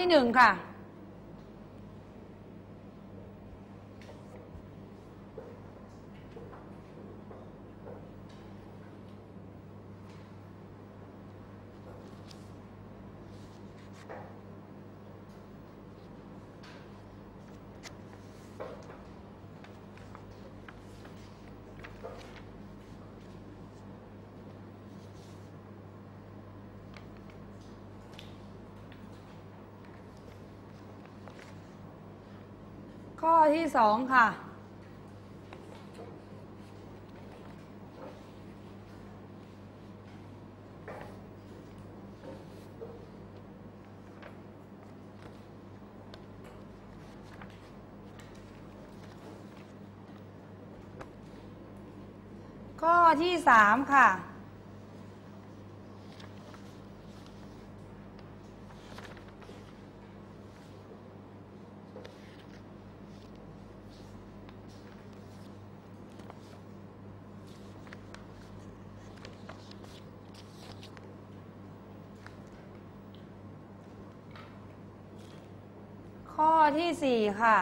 ที่1ค่ะข้อที่2ค่ะข้อที่3ค่ะข้อที่4ค่ะ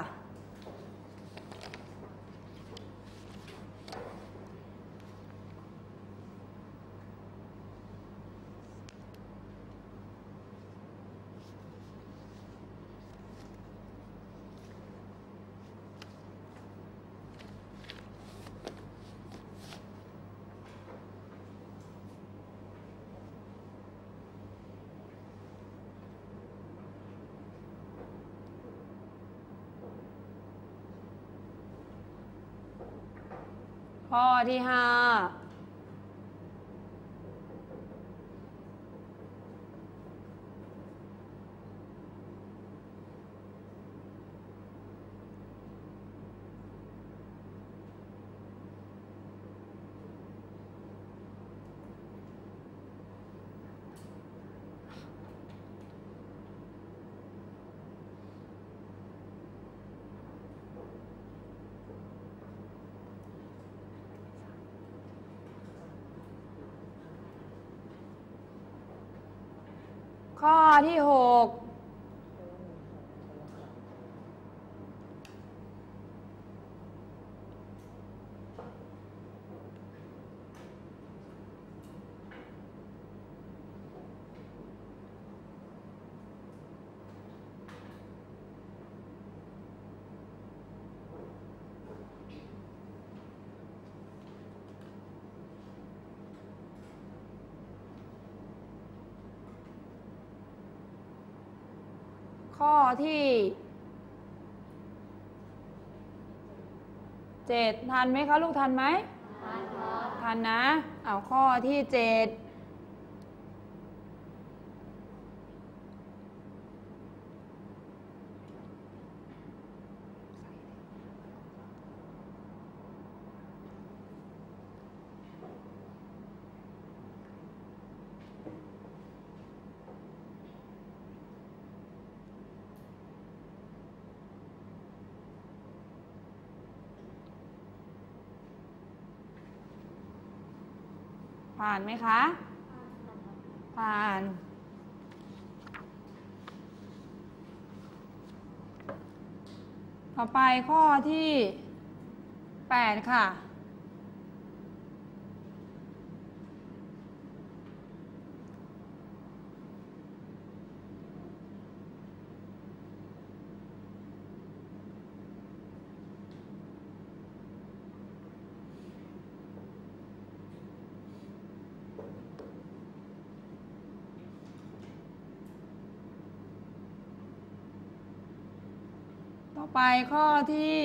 ข้อที่5ข้อที่6ข้อที่7ทันไหมคะลูกทันไหมทันครับทันนะเอาข้อที่7ผ่านไหมคะผ่านต่อไปข้อที่8ค่ะต่อไปข้อที่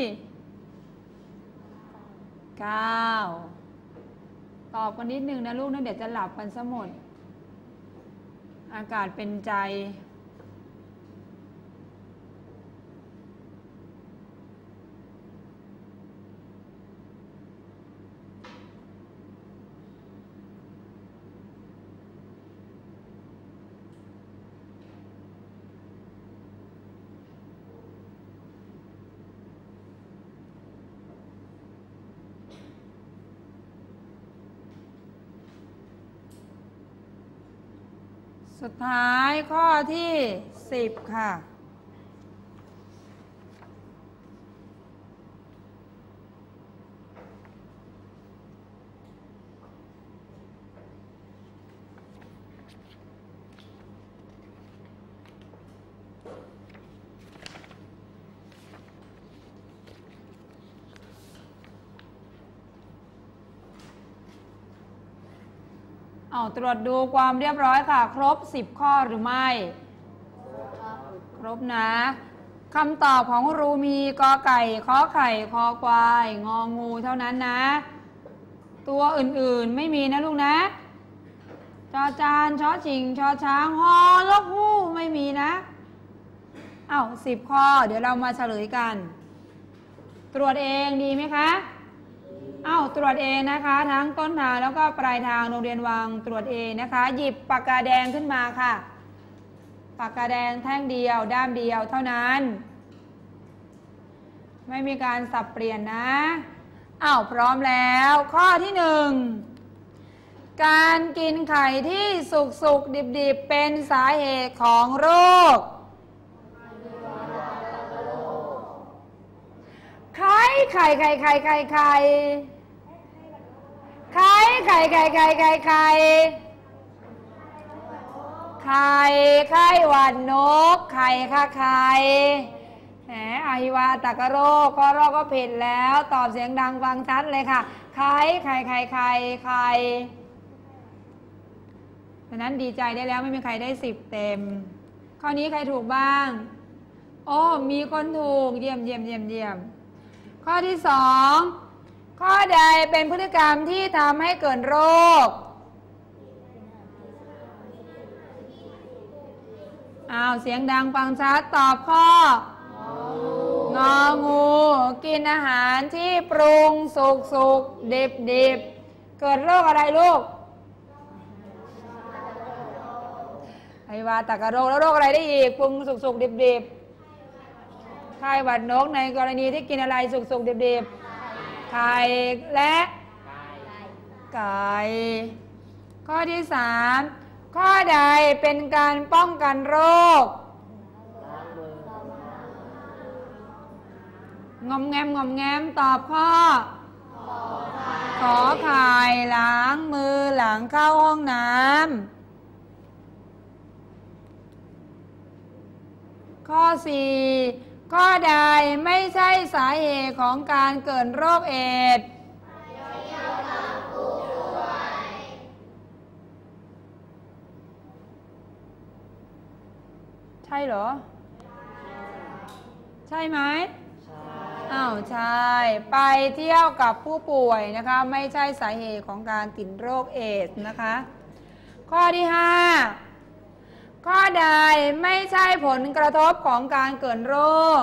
9ตอบกันนิดนึงนะลูกนะเดี๋ยวจะหลับกันซะหมดอากาศเป็นใจสุดท้ายข้อที่ 10ค่ะตรวจดูความเรียบร้อยค่ะครบ10ข้อหรือไม่ครบนะคำตอบของครูมีกอไก่ขอไข่คอควายงองูเท่านั้นนะตัวอื่นๆไม่มีนะลูกนะจอจานชอชิงชอช้างฮอลกฮู้ไม่มีนะ10ข้อเดี๋ยวเรามาเฉลยกันตรวจเองดีไหมคะตรวจเองนะคะทั้งต้นทางแล้วก็ปลายทางโรงเรียนวังตรวจเองนะคะหยิบปากกาแดงขึ้นมาค่ะปากกาแดงแท่งเดียวด้ามเดียวเท่านั้นไม่มีการสับเปลี่ยนนะพร้อมแล้วข้อที่1การกินไข่ที่สุกดิบเป็นสาเหตุของโรคไข่ไข่ไข่ไข่ไข่ไข่ไข่ไข่ไข่ไข่ไข่ไข่ไข่ไข่หวัดนกไข่ค่ะไข่อหิวาตกโรคก็โรคก็ผิดแล้วตอบเสียงดังฟังชัดเลยค่ะไข่ไข่ไข่ไข่ไข่ดังนั้นดีใจได้แล้วไม่มีใครได้10เต็มข้อนี้ใครถูกบ้างมีคนถูกเยี่ยมเยี่ยมเยี่ยมเยี่ยมข้อที่2ข้อใดเป็นพฤติกรรมที่ทำให้เกิดโรคเสียงดังฟังชัดตอบข้ององูกินอาหารที่ปรุงสุกดิบเกิดโรคอะไรลูกไอวาตกโรคแล้วโรคอะไรได้อีกปรุงสุกดิบไข้หวัดนกในกรณีที่กินอะไรสุกดิบไข่และไก่ข้อที่3ข้อใดเป็นการป้องกันโรคงอมแงมตอบข้อขอไข่ล้างมือหลังเข้าห้องน้ำข้อ4ข้อใดไม่ใช่สาเหตุของการเกิดโรคเอดส์ใช่เหรอใช่ไหมใช่ไปเที่ยวกับผู้ป่วยนะคะไม่ใช่สาเหตุของการติดโรคเอดส์นะคะข้อที่5ข้อใดไม่ใช่ผลกระทบของการเกิดโรค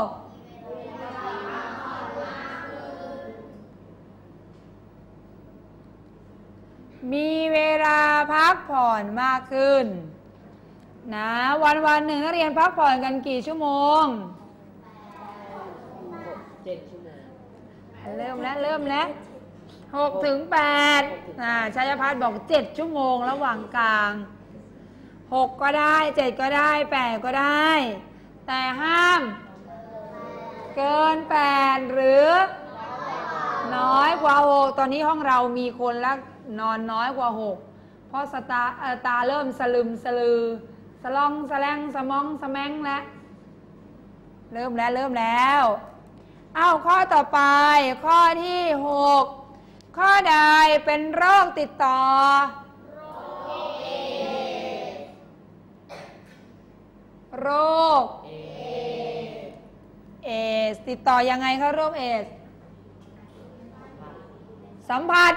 มีเวลาพักผ่อนมากขึ้นนะวันหนึ่งนักเรียนพักผ่อนกันกี่ชั่วโมง7 ชั่วโมงเริ่มแล้ว6 ถึง 8ชัยพัฒน์บอก7 ชั่วโมงระหว่างกลาง6ก็ได้7ก็ได้8ก็ได้แต่ห้ามเกิน8หรือน้อยกว่า6ตอนนี้ห้องเรามีคนละนอนน้อยกว่า6เพราะตาเริ่มสลึมสลือสลองสแลงสมองสแมงแล้วเริ่มแล้วข้อต่อไปข้อที่6ข้อใดเป็นโรคติดต่อโรคเอดส์ติดต่อยังไงคะโรคเอดส์สัมผัส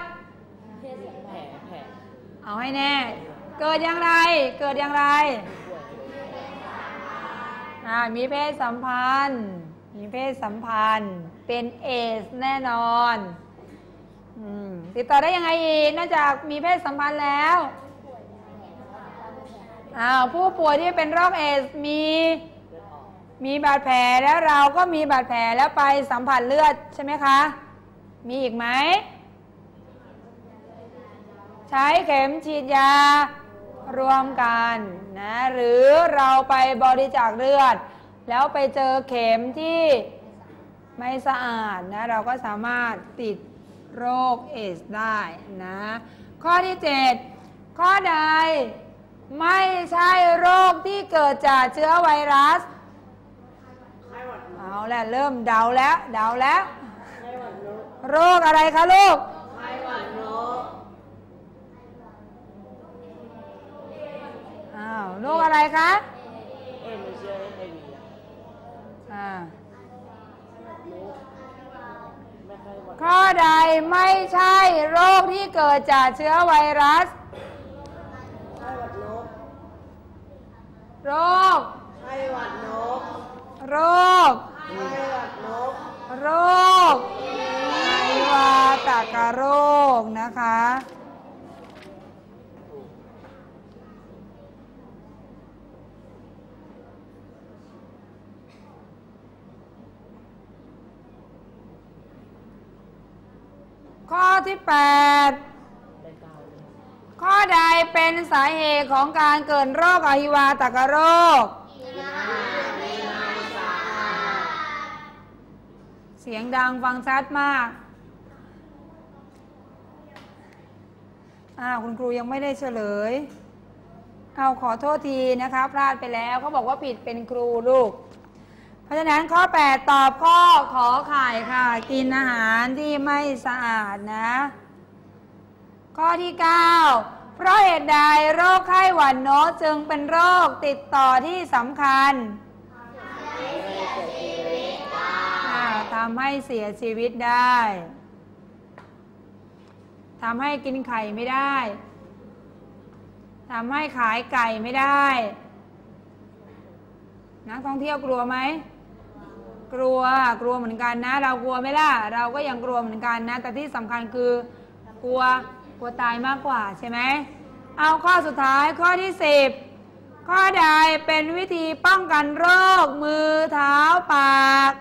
เอาให้แน่เกิดอย่างไรมีเพศสัมพันธ์เป็นเอดส์แน่นอนติดต่อได้ยังไงอีกนอกจากมีเพศสัมพันธ์แล้วผู้ป่วยที่เป็นโรคเอดส์มีบาดแผลแล้วเราก็มีบาดแผลแล้วไปสัมผัสเลือดใช่ไหมคะมีอีกไหมใช้เข็มฉีดยารวมกันนะหรือเราไปบริจาคเลือดแล้วไปเจอเข็มที่ไม่สะอาดนะเราก็สามารถติดโรคเอดส์ได้นะข้อที่7ข้อใดไม่ใช่โรคที่เกิดจากเชื้อไวรัสเอาแล้วเริ่มเดาแล้วโรคอะไรคะลูกไข้หวัดนกโรคอะไรคะข้อใดไม่ใช่โรคที่เกิดจากเชื้อไวรัสโรคไข้หวัดนกโรคไข้หวัดนกโรคอหิวาตกโรคนะคะข้อที่8ข้อใดเป็นสาเหตุของการเกิดโรคอหิวาตกโรคเสียงดังฟังชัดมากคุณครูยังไม่ได้เฉลยขอโทษทีนะคะพลาดไปแล้วเขาบอกว่าผิดเป็นครูลูกเพราะฉะนั้นข้อ8ตอบข้อขอไข่ค่ะกินอาหารที่ไม่สะอาดนะข้อที่9เพราะเหตุใดโรคไข้หวัดนกจึงเป็นโรคติดต่อที่สำคัญทำให้เสียชีวิตได้ทำให้กินไข่ไม่ได้ทำให้ขายไก่ไม่ได้นักท่องเที่ยวกลัวไหมกลัวเหมือนกันนะเรากลัวไหมล่ะเราก็ยังกลัวเหมือนกันนะแต่ที่สำคัญคือกลัวตายมากกว่าใช่ไหมเอาข้อสุดท้ายข้อที่10ข้อใดเป็นวิธีป้องกันโรคมือเท้าปาก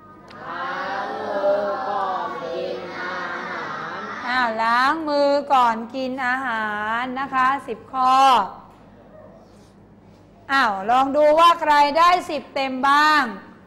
ล้างมือก่อนกินอาหารนะคะ10ข้อลองดูว่าใครได้10เต็มบ้าง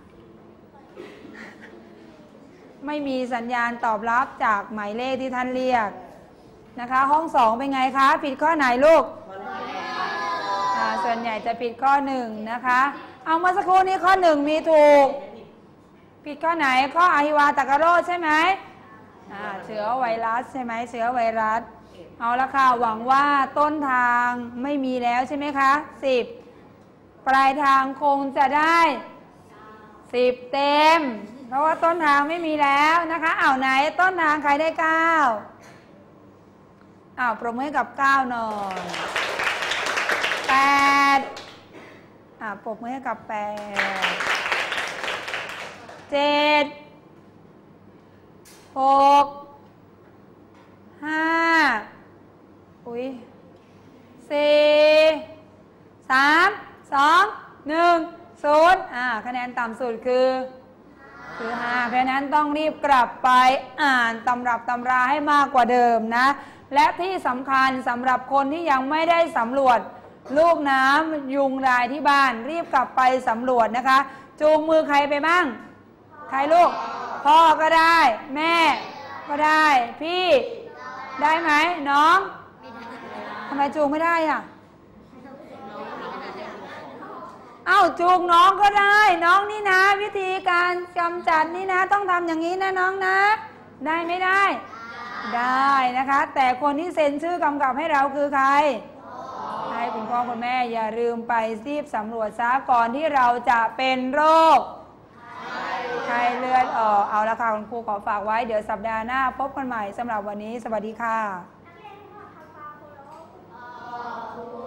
ไม่มีสัญญาณตอบรับจากหมายเลขที่ท่านเรียกนะคะห้อง2เป็นไงคะผิดข้อไหนลูกส่วนใหญ่จะผิดข้อ1นะคะเอาเมื่อสักครู่นี้ข้อ1มีถูกผิดข้อไหนข้ออหิวาตกโรคใช่ไหมเชื้อไวรัสใช่ไหมเชื้อไวรัสเอาละค่ะหวังว่าต้นทางไม่มีแล้วใช่ไหมคะ10ปลายทางคงจะได้10เต็มเพราะว่าต้นทางไม่มีแล้วนะคะไหนต้นทางใครได้9ปรบมือให้กับ9หน่อย8ปรบมือให้กับ8 7 6 5 4 3 2 1 0คะแนนต่ำสุดคือ5เพราะนั้นต้องรีบกลับไปอ่านตำรับตำราให้มากกว่าเดิมนะและที่สำคัญสำหรับคนที่ยังไม่ได้สำรวจลูกน้ำยุงลายที่บ้านรีบกลับไปสำรวจนะคะจูงมือใครไปบ้างใครลูกพ่อก็ได้แม่ก็ได้พี่ได้ไหมน้องทำไมจูงไม่ได้จูงน้องก็ได้น้องนี่นะวิธีการกำจัดนี่นะต้องทำอย่างนี้นะน้องนะได้ไม่ได้ได้นะคะแต่คนที่เซ็นชื่อกำกับให้เราคือใครให้คุณพ่อคุณแม่อย่าลืมไปรีบสำรวจซะก่อนที่เราจะเป็นโรคไข้เลือดออกเอาละค่ะคุณครูขอฝากไว้เดี๋ยวสัปดาห์หน้าพบกันใหม่สำหรับวันนี้สวัสดีค่ะ